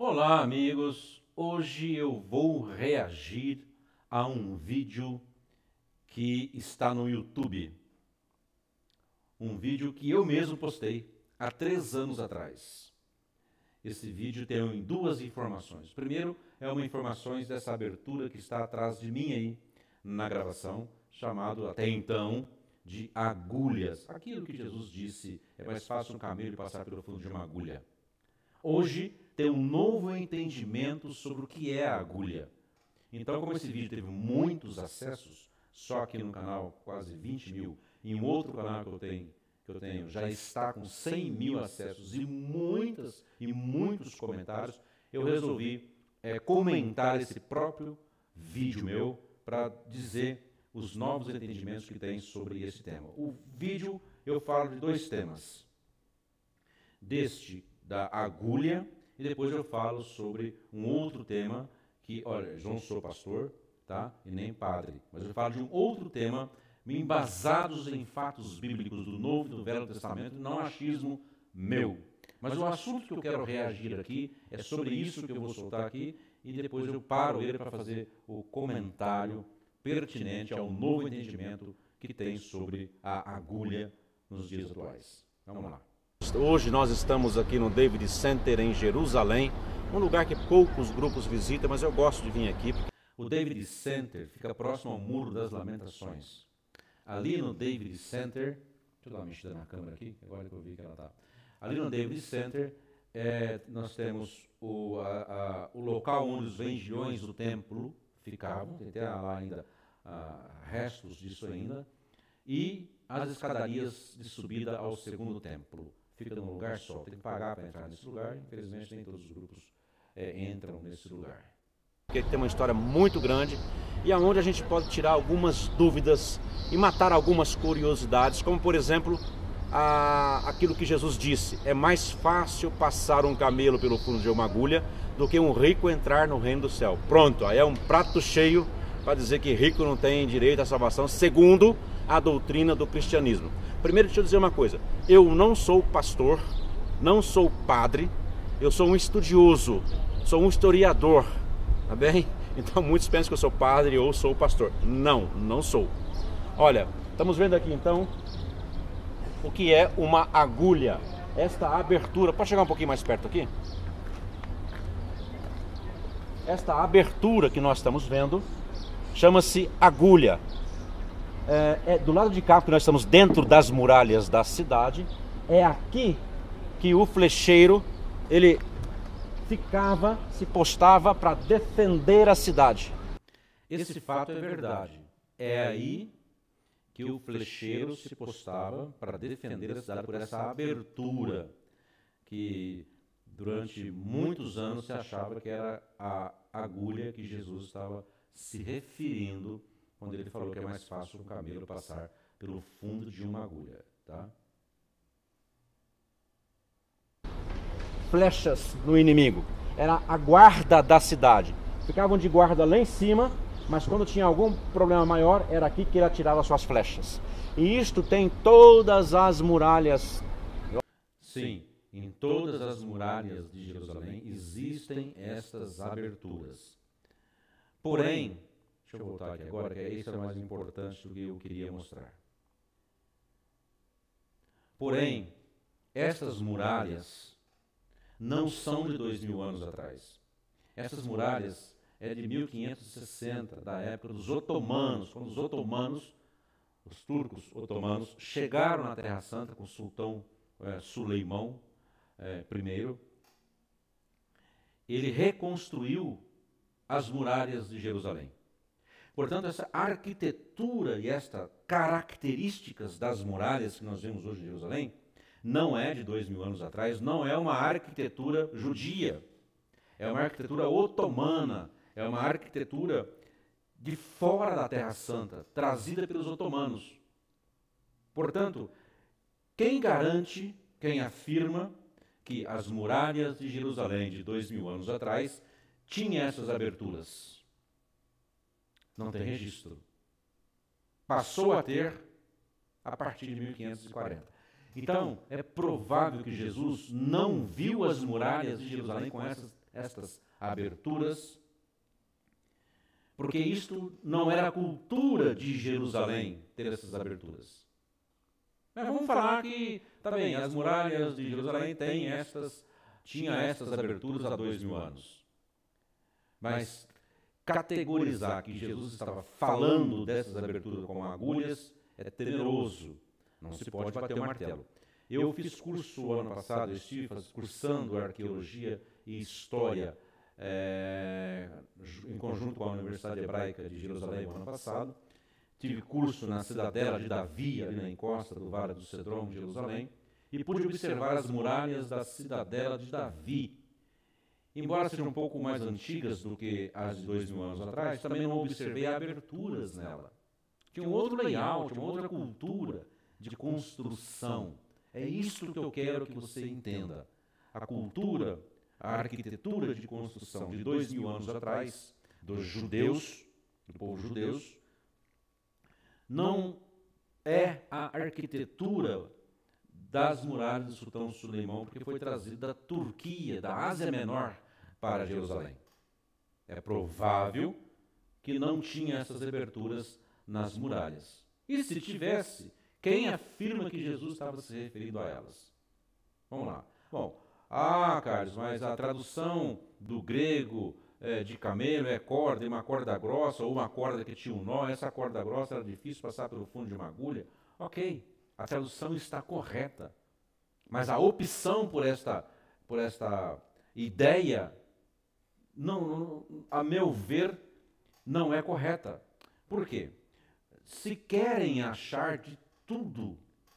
Olá, amigos! Hoje eu vou reagir a um vídeo que está no YouTube. Um vídeo que eu mesmo postei há 3 anos atrás. Esse vídeo tem duas informações. Primeiro, é uma informação dessa abertura que está atrás de mim aí na gravação, chamado até então de agulhas. Aquilo que Jesus disse, é mais fácil um camelo passar pelo fundo de uma agulha. Hoje tem um novo entendimento sobre o que é a agulha. Então, como esse vídeo teve muitos acessos, só aqui no canal quase 20 mil, e um outro canal que eu tenho já está com 100 mil acessos e muitos comentários, eu resolvi comentar esse próprio vídeo meu para dizer os novos entendimentos que tem sobre esse tema. O vídeo eu falo de 2 temas. Da agulha, e depois eu falo sobre um outro tema que, olha, eu não sou pastor, tá? E nem padre, mas eu falo de um outro tema embasados em fatos bíblicos do Novo e do Velho Testamento, não achismo meu. Mas o assunto que eu quero reagir aqui é sobre isso que eu vou soltar aqui e depois eu paro ele para fazer o comentário pertinente ao novo entendimento que tem sobre a agulha nos dias atuais. Vamos lá. Hoje nós estamos aqui no David Center em Jerusalém, um lugar que poucos grupos visitam, mas eu gosto de vir aqui. O David Center fica próximo ao Muro das Lamentações. Ali no David Center, deixa eu dar uma mexida na câmera aqui, agora que eu vi que ela está. Ali no David Center, nós temos o local onde os vendilhões do templo ficavam, tem até lá ainda restos disso ainda, e as escadarias de subida ao segundo templo. Fica num lugar só, tem que pagar para entrar nesse lugar, infelizmente nem todos os grupos entram nesse lugar. Porque tem uma história muito grande e aonde a gente pode tirar algumas dúvidas e matar algumas curiosidades, como por exemplo, aquilo que Jesus disse, é mais fácil passar um camelo pelo fundo de uma agulha do que um rico entrar no reino do céu. Pronto, aí é um prato cheio para dizer que rico não tem direito à salvação, segundo a doutrina do cristianismo. Primeiro, deixa eu dizer uma coisa, eu não sou pastor, não sou padre, eu sou um estudioso, sou um historiador, tá bem? Então muitos pensam que eu sou padre ou sou pastor. Não, não sou. Olha, estamos vendo aqui então o que é uma agulha. Esta abertura, pode chegar um pouquinho mais perto aqui? Esta abertura que nós estamos vendo chama-se agulha. Do lado de cá, que nós estamos dentro das muralhas da cidade, é aqui que o flecheiro ele se postava para defender a cidade. Esse fato é verdade. É aí que o flecheiro se postava para defender a cidade por essa abertura que durante muitos anos se achava que era a agulha que Jesus estava se referindo quando ele falou que é mais fácil um camelo passar pelo fundo de uma agulha, tá? Flechas no inimigo. Era a guarda da cidade. Ficavam de guarda lá em cima, mas quando tinha algum problema maior, era aqui que ele atirava suas flechas. E isto tem todas as muralhas. Sim, em todas as muralhas de Jerusalém existem estas aberturas. Porém, deixa eu voltar aqui agora, que isso é mais importante do que eu queria mostrar. Porém, estas muralhas não são de 2000 anos atrás. Essas muralhas é de 1560, da época dos otomanos, quando os otomanos, os turcos otomanos, chegaram na Terra Santa com o sultão Suleimão I. Ele reconstruiu as muralhas de Jerusalém. Portanto, essa arquitetura e estas características das muralhas que nós vemos hoje em Jerusalém não é de 2000 anos atrás, não é uma arquitetura judia, é uma arquitetura otomana, é uma arquitetura de fora da Terra Santa, trazida pelos otomanos. Portanto, quem garante, quem afirma que as muralhas de Jerusalém de 2000 anos atrás tinham essas aberturas? Não tem registro. Passou a ter a partir de 1540. Então, é provável que Jesus não viu as muralhas de Jerusalém com essas estas aberturas, porque isto não era a cultura de Jerusalém ter essas aberturas. Mas vamos falar que, tá bem, as muralhas de Jerusalém tinham estas aberturas há 2000 anos. Mas categorizar que Jesus estava falando dessas aberturas com agulhas é temeroso. Não se pode bater o martelo. Eu fiz curso ano passado, eu estive cursando arqueologia e história em conjunto com a Universidade Hebraica de Jerusalém no ano passado. Tive curso na cidadela de Davi, ali na encosta do Vale do Cedron, de Jerusalém, e pude observar as muralhas da cidadela de Davi. Embora sejam um pouco mais antigas do que as de 2000 anos atrás, também não observei aberturas nela. Tinha um outro layout, uma outra cultura de construção. É isto que eu quero que você entenda. A cultura, a arquitetura de construção de 2000 anos atrás, dos judeus, do povo judeus, não é a arquitetura das muralhas do sultão Suleimão, porque foi trazida da Turquia, da Ásia Menor, para Jerusalém. É provável que não tinha essas aberturas nas muralhas. E se tivesse, quem afirma que Jesus estava se referindo a elas? Vamos lá. Bom, Carlos, mas a tradução do grego de camelo é corda, e uma corda grossa, ou uma corda que tinha um nó, essa corda grossa era difícil passar pelo fundo de uma agulha. Ok, a tradução está correta, mas a opção por esta ideia, não, a meu ver, não é correta. Por quê? Se querem achar de tudo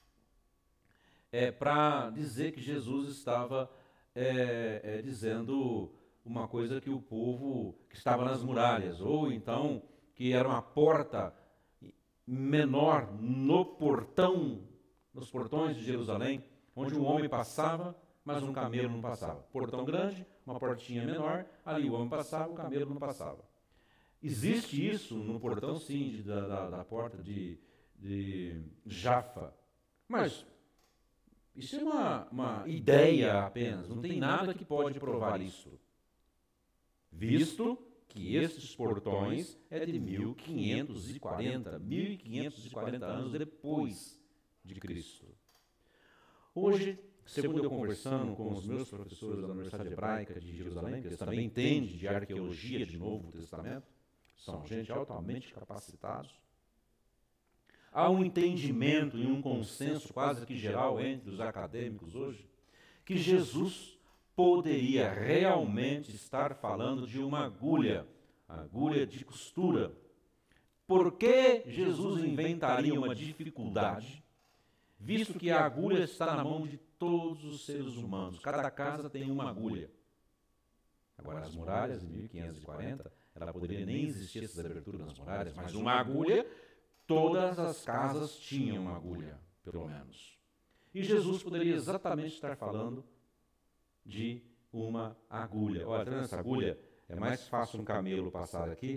para dizer que Jesus estava dizendo uma coisa que o povo que estava nas muralhas, ou então que era uma porta menor no portão, nos portões de Jerusalém, onde um homem passava, mas um camelo não passava. Portão grande, uma portinha menor, ali o homem passava, o camelo não passava. Existe isso no portão, sim, da porta de Jafa, mas isso é uma ideia apenas, não tem nada que pode provar isso. Visto que estes portões é de 1540 anos depois de Cristo. Hoje, segundo eu conversando com os meus professores da Universidade Hebraica de Jerusalém, que eles também entendem de arqueologia de Novo Testamento, são gente altamente capacitados, há um entendimento e um consenso quase que geral entre os acadêmicos hoje, que Jesus poderia realmente estar falando de uma agulha de costura. Por que Jesus inventaria uma dificuldade, visto que a agulha está na mão de todos os seres humanos? Cada casa tem uma agulha. Agora, as muralhas de 1540, ela poderia nem existir essas aberturas nas muralhas, mas uma agulha, todas as casas tinham uma agulha, pelo menos. E Jesus poderia exatamente estar falando de uma agulha. Olha, tá vendo essa agulha? É mais fácil um camelo passar aqui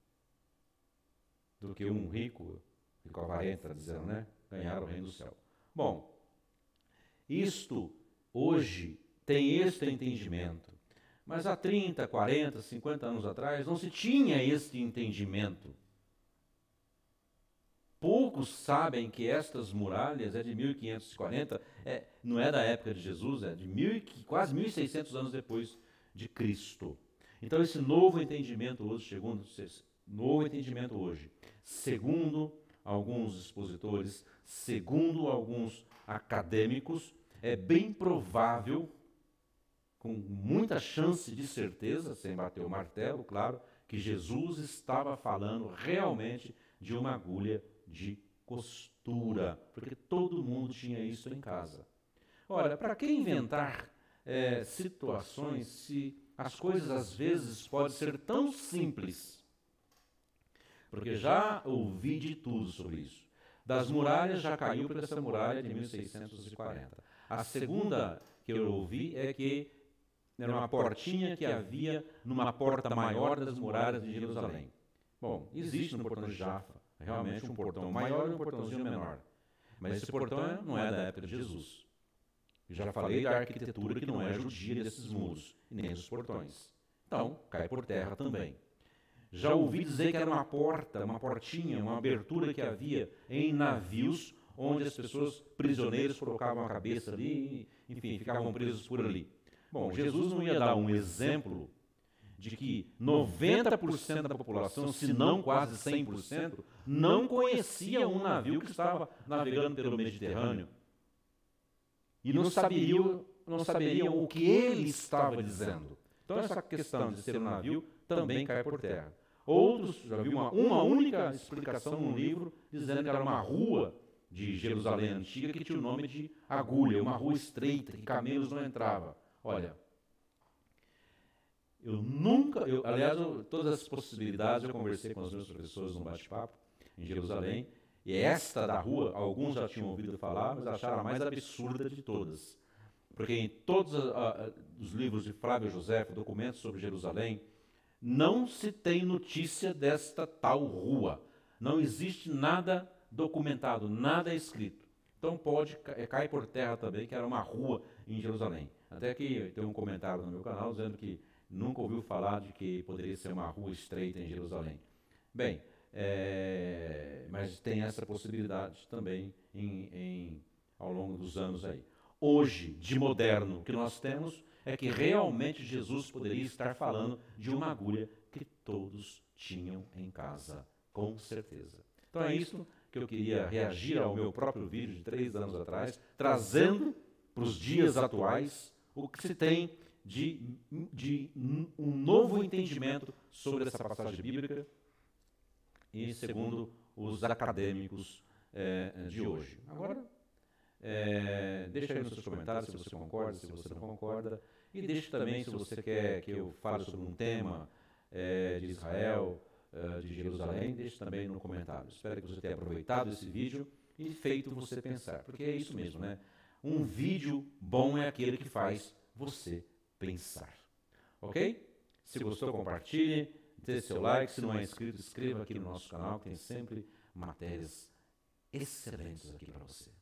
do que um rico avarento, está dizendo, né? Ganhar o reino do céu. Bom, isto hoje tem este entendimento, mas há 30, 40, 50 anos atrás não se tinha este entendimento. Poucos sabem que estas muralhas é de 1540, não é da época de Jesus, é de quase 1600 anos depois de Cristo. Então esse novo entendimento hoje, segundo alguns expositores, segundo alguns acadêmicos, é bem provável, com muita chance de certeza, sem bater o martelo, claro, que Jesus estava falando realmente de uma agulha de costura, porque todo mundo tinha isso em casa. Ora, para que inventar situações se as coisas às vezes podem ser tão simples? Porque já ouvi de tudo sobre isso. Das muralhas já caiu para essa muralha de 1640. A segunda que eu ouvi é que era uma portinha que havia numa porta maior das muralhas de Jerusalém. Bom, existe no portão de Jafa realmente um portão maior e um portãozinho menor. Mas esse portão não é da época de Jesus. Já falei da arquitetura que não é judia desses muros, e nem dos portões. Então, cai por terra também. Já ouvi dizer que era uma porta, uma portinha, uma abertura que havia em navios, onde as pessoas, prisioneiros, colocavam a cabeça ali, enfim, ficavam presos por ali. Bom, Jesus não ia dar um exemplo de que 90% da população, se não quase 100%, não conhecia um navio que estava navegando pelo Mediterrâneo e não saberiam o que ele estava dizendo. Então essa questão de ser um navio também cai por terra. Outros, já vi uma única explicação num livro, dizendo que era uma rua de Jerusalém antiga que tinha o nome de Agulha, uma rua estreita, que camelos não entravam. Olha, aliás, todas as possibilidades eu conversei com os meus professores num bate-papo em Jerusalém, e esta da rua, alguns já tinham ouvido falar, mas acharam a mais absurda de todas. Porque em todos os livros de Flávio José, documentos sobre Jerusalém, não se tem notícia desta tal rua. Não existe nada documentado, nada escrito. Então cai por terra também que era uma rua em Jerusalém. Até que tem um comentário no meu canal dizendo que nunca ouviu falar de que poderia ser uma rua estreita em Jerusalém. Bem, mas tem essa possibilidade também ao longo dos anos aí. Hoje, de moderno, o que nós temos é que realmente Jesus poderia estar falando de uma agulha que todos tinham em casa, com certeza. Então é isso que eu queria reagir ao meu próprio vídeo de 3 anos atrás, trazendo para os dias atuais o que se tem de um novo entendimento sobre essa passagem bíblica e segundo os acadêmicos de hoje. Agora, deixa aí nos seus comentários se você concorda, se você não concorda, e deixe também se você quer que eu fale sobre um tema de Israel, de Jerusalém, deixe também no comentário. Espero que você tenha aproveitado esse vídeo e feito você pensar, porque é isso mesmo, né? Um vídeo bom é aquele que faz você pensar. Ok? Se gostou, compartilhe, dê seu like, se não é inscrito, inscreva aqui no nosso canal, que tem sempre matérias excelentes aqui para você.